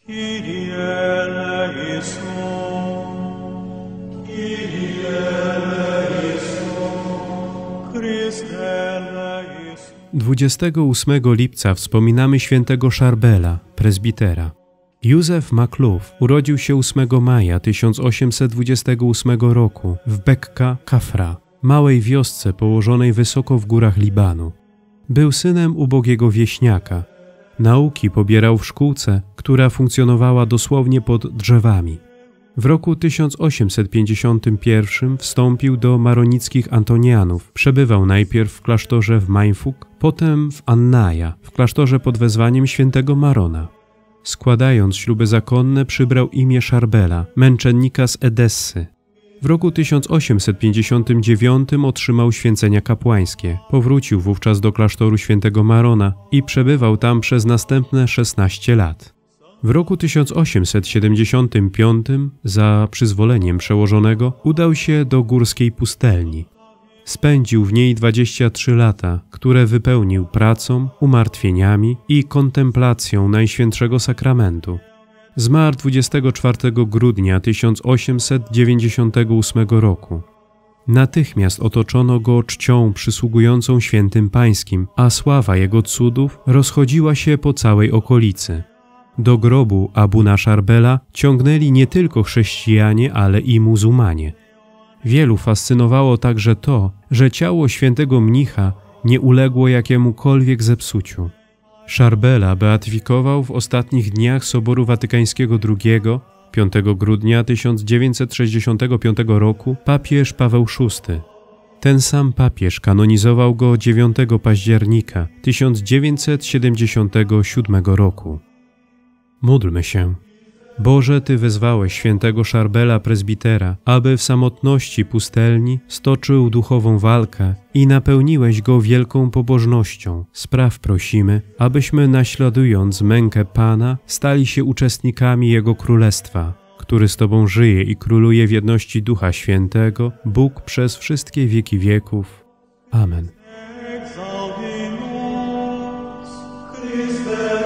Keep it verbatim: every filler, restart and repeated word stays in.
Kyrie eleison, Kyrie eleison, Chryste eleison. dwudziestego ósmego lipca wspominamy świętego Charbela, prezbitera. Józef Makluf urodził się ósmego maja tysiąc osiemset dwudziestego ósmego roku w Bekka Kafra, małej wiosce położonej wysoko w górach Libanu. Był synem ubogiego wieśniaka. Nauki pobierał w szkółce, która funkcjonowała dosłownie pod drzewami. W roku tysiąc osiemset pięćdziesiątym pierwszym wstąpił do maronickich Antonianów. Przebywał najpierw w klasztorze w Majfuk, potem w Annaja, w klasztorze pod wezwaniem świętego Marona. Składając śluby zakonne, przybrał imię Charbela, męczennika z Edessy. W roku tysiąc osiemset pięćdziesiątym dziewiątym otrzymał święcenia kapłańskie. Powrócił wówczas do klasztoru świętego Marona i przebywał tam przez następne szesnaście lat. W roku tysiąc osiemset siedemdziesiątym piątym, za przyzwoleniem przełożonego, udał się do górskiej pustelni. Spędził w niej dwadzieścia trzy lata, które wypełnił pracą, umartwieniami i kontemplacją Najświętszego Sakramentu. Zmarł dwudziestego czwartego grudnia tysiąc osiemset dziewięćdziesiątego ósmego roku. Natychmiast otoczono go czcią przysługującą świętym pańskim, a sława jego cudów rozchodziła się po całej okolicy. Do grobu Abuna Charbela ciągnęli nie tylko chrześcijanie, ale i muzułmanie. Wielu fascynowało także to, że ciało świętego mnicha nie uległo jakiemukolwiek zepsuciu. Charbela beatyfikował w ostatnich dniach Soboru Watykańskiego drugiego, piątego grudnia tysiąc dziewięćset sześćdziesiątego piątego roku, papież Paweł szósty. Ten sam papież kanonizował go dziewiątego października tysiąc dziewięćset siedemdziesiątego siódmego roku. Módlmy się. Boże, Ty wezwałeś świętego Charbela prezbitera, aby w samotności pustelni stoczył duchową walkę i napełniłeś go wielką pobożnością. Spraw prosimy, abyśmy naśladując mękę Pana stali się uczestnikami Jego Królestwa, który z Tobą żyje i króluje w jedności Ducha Świętego, Bóg przez wszystkie wieki wieków. Amen. Exaltimus Christe